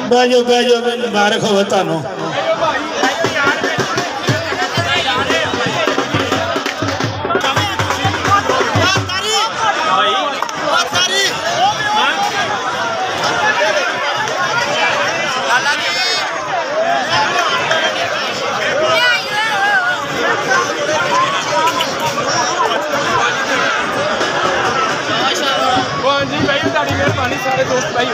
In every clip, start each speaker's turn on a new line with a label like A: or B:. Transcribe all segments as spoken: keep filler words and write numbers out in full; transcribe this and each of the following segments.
A: Banjo banjo मुबारक हो तुहानू।
B: मेहरबानी सारे दोस्त भाई।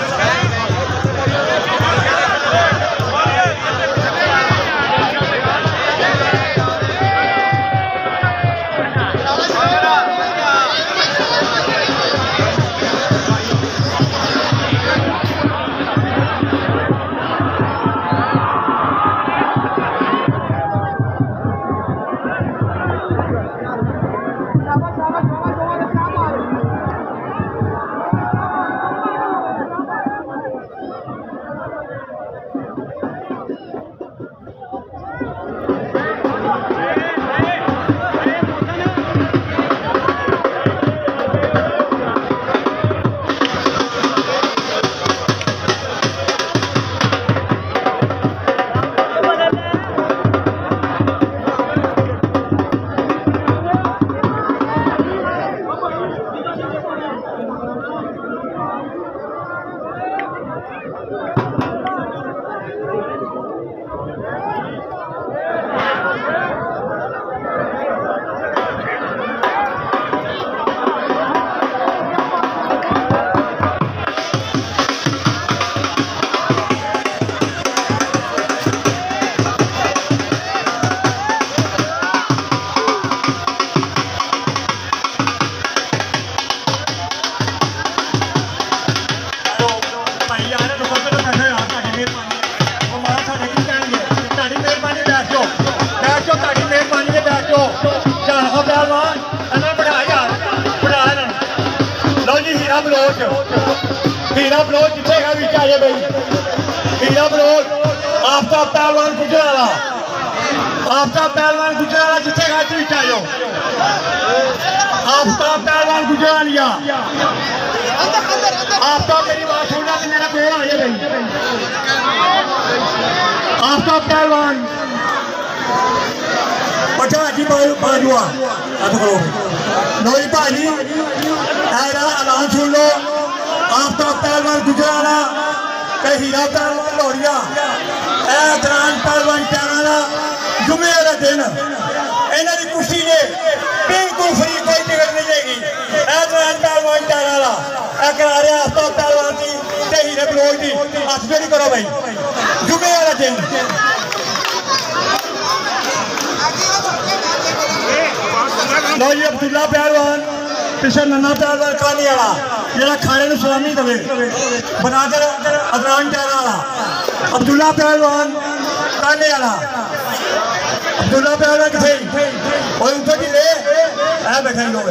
B: हीरा बलोच जितेगा भी चाहिए भाई। हीरा बलोच आफ्ताब पहलवान गुजराला, आफ्ताब पहलवान गुजराला जितेगा भी चाहिए। आफ्ताब पहलवान गुजरालिया, आफ्ताब मेरी बात सुनना कि मेरा कोल आ जाए भाई। आफ्ताब पहलवान पचा जी बाजुआ लो जी भाजी ऐलान सुन लो। आफ्ताब पहलवान गुजराला ते हीरा पहलवान लोड़िया दौरान पहलवान टारा जुमे वाला दिन इन्हों की कुश्ती ने बिल्कुल फ्री कोई टिकट नहीं देगी। दौरान पहलवान टारा करा रहे आफ्ताब पहलवान की ते हीरे बलोच की हथ जोड़ी करो भाई। जुमे वाला दिन लो जी अब्दुल्ला पहलवान पिछले नन्ना पहलवान कानी वाला जरा खाने में सलामी दे बनाकर अदरान टारा वाला अब्दुल्ला पहलवान काने वाला। अब्दुल्ला पहलवान किथे कोई उधर की ले ऐ बैठे लोग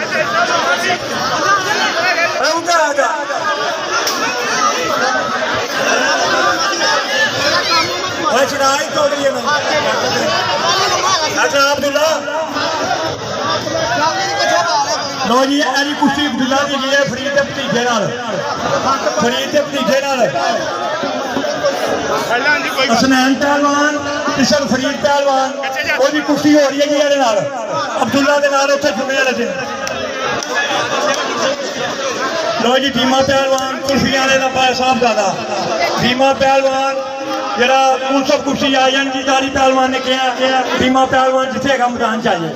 B: उधर आ जा। चिराग चौधरी है अच्छा अब्दुल्ला लो जी एरी कुश्ती अब्दुल्ला की है फरीद के भतीजे नाल फरीद के भतीजे नाल हसनैन पहलवान किशन फरीद पहलवान ओदी कुश्ती हो रही है जी नाल अब्दुल्ला के नाल उत्थे जुमे वाले दिन। लो जी भीमा पहलवान कुर्सियां वाले साहब दादा भीमा पहलवान जरा मुनसब कुर्सी आ जान जी दारी पहलवान ने कहा भीमा पहलवान जितेगा मैदान चाहिए।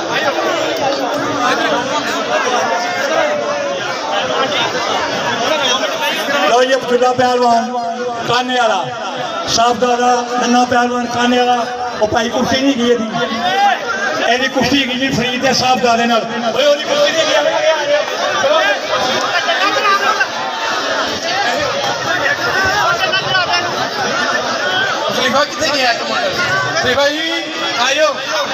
B: लो जी अब्दुल्ला पहलवान काने वाला साहब दादा नन्ना पहलवान काने वाला वो भाई कुश्ती नहीं की थी एदी कुश्ती की जी फरीद के साहब दादे नाल कितने गया श्रीफा जी आयो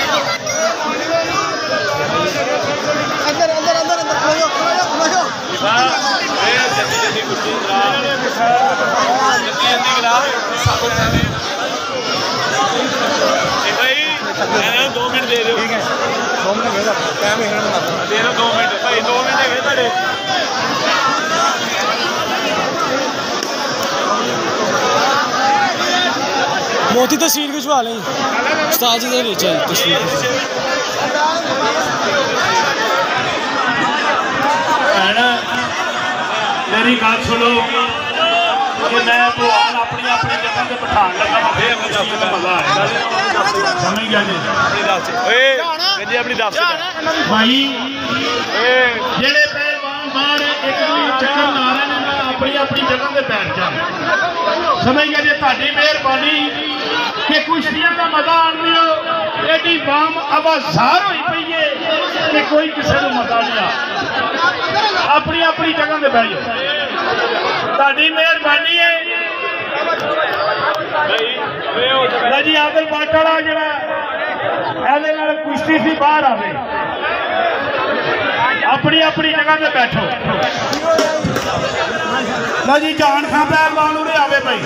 B: अंदर अंदर अंदर अंदर खोलो खोलो खोलो जल्दी जल्दी कुर्सी जल्दी जल्दी गिरा भाई मैंने दो मिनट दे दो ठीक है दो मिनट दे दो क्या मिनट दे दो दो मिनट भाई दो मिनट है तेरे
C: मोती तस्वीर खिंचवा लें उस्ताद जी दे तस्वीर
A: मेरी गल सुनो कि मैं भगवान अपनी अपनी जगह से बिठा लगा मजा आएगा समझ गया जी भाई जेड़े पहलवान बाहर एक चक्कर ला रहे हैं मैं अपनी अपनी जगह से बैठ जा समझ गया जी ताड़ी मेहरबानी कि कुश्तियां का मजा आन दियो एडी वाम आवाज़ार हुई पई है कि कोई किसी को मजा नहीं आ अपनी अपनी जगह से बैठ जाओ ताड़ी मेहरबानी है जी आदल पाट वाला जरा कुश्ती सी बाहर आवे अपनी अपनी जगह से बैठो ना जी जान खां पहलवान उरे आवे भाई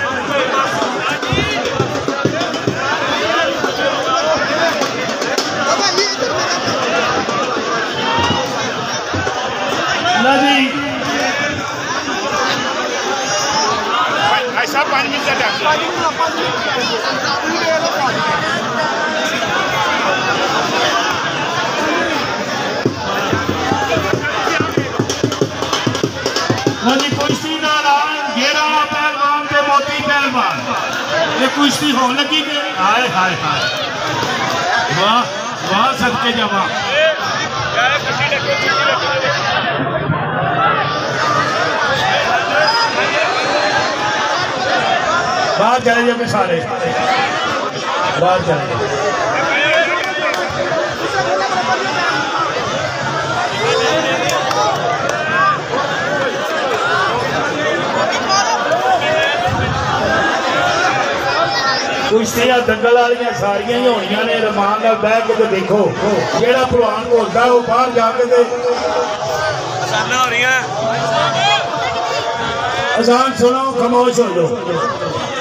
A: ना जी ऐसा पाँच मिनट का कुश्ती का ऐलान घेरा पहलवान के मोती पहलवान ये कुश्ती हो लगी कि हाय हाय हाय वाह वाह सदके जमा बाहर चले जाए सारे बाहर चले कुश्तियां दंगल वाली सारिया ही होनिया ने रमान नाल बह के तो देखो जेड़ा भलवान बोलता वो बाहर जाके अजान सुनो खामोश हो जाओ।